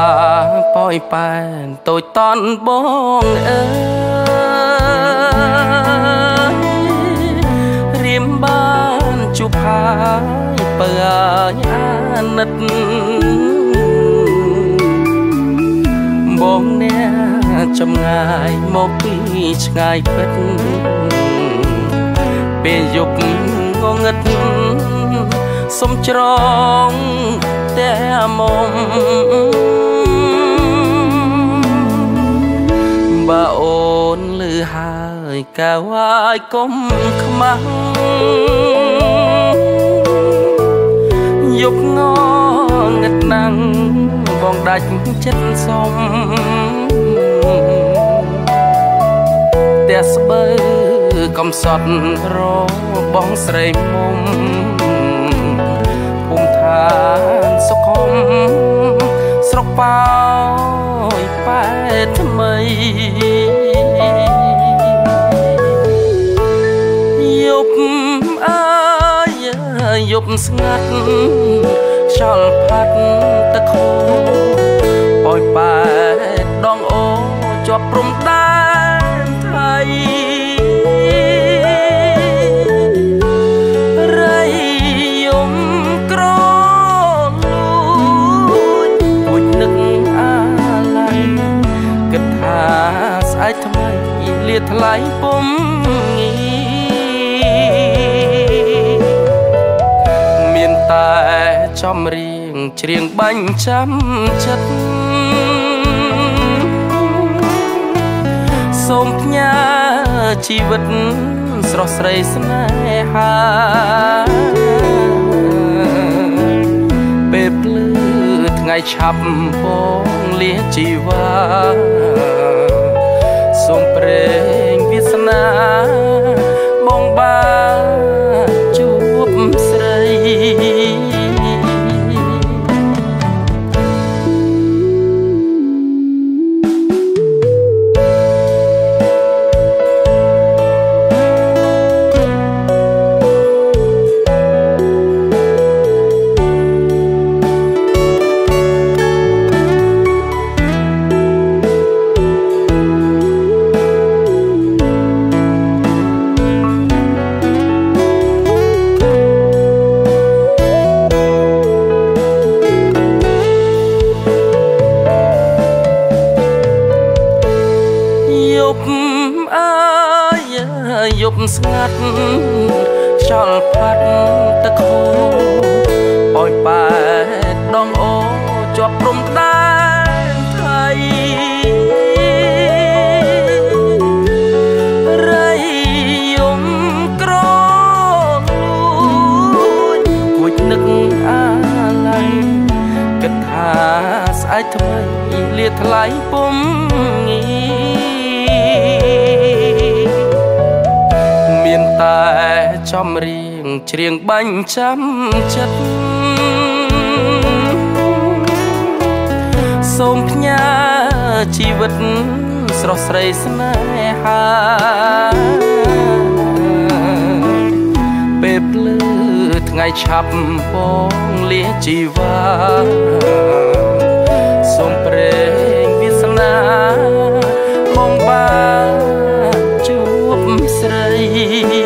ប៉ោយប៉ែនតូចតន់បងអើយរៀមបានជួបហើយបើអាណិតបងអ្នកចម្ងាយមកពីឆ្ងាយពិតពេលយប់ងងឹតសុំច្រងតែមុំបើអូនលឺហើយកៅហើយកុំខ្មាំងយប់ងងឹតណាំងបងដាច់ចិត្តសុំតែស្បើកំសត់របងស្រីមុំភូមិឋានសុខុមស្រុកប៉ោយប៉ែថ្មីយប់អើយយប់ស្ងាត់ខ្យល់ផាត់ទឹកខូប៉ោយប៉ែដងអូជាប់ព្រំដែនថៃរៃយំក្រលួចពួចនឹកអាឡ័យគិតថាស្អែកថ្មីលាថ្លៃពុំងាមានតែចំរៀងច្រៀងបាញ់ចាំចិត្តសូមផ្ញើជីវិតស្រស់ស្រីស្នេហាពេលភ្លឺថ្ងៃឆាប់បងលាជីវ៉ាសូមព្រេងវាសនាបងបានជួបស្រីយប់ស្ងាត់ខ្យល់ផាត់ទឹកខូប៉ោយប៉ែដងអូជាប់ព្រំដែនថៃរៃយំក្រលួចពួចនឹកអាឡ័យគិតថាស្អែកថ្មីលាថ្លៃពុំងាមានតែចំរៀងច្រៀងបាញ់ចាំចិត្តសូមផ្ញើជីវិតស្រស់ស្រីស្នេហាពេលភ្លឺថ្ងៃឆាប់បងលាជីវ៉ាសូមព្រេងវាសនាបងបានជួបស្រី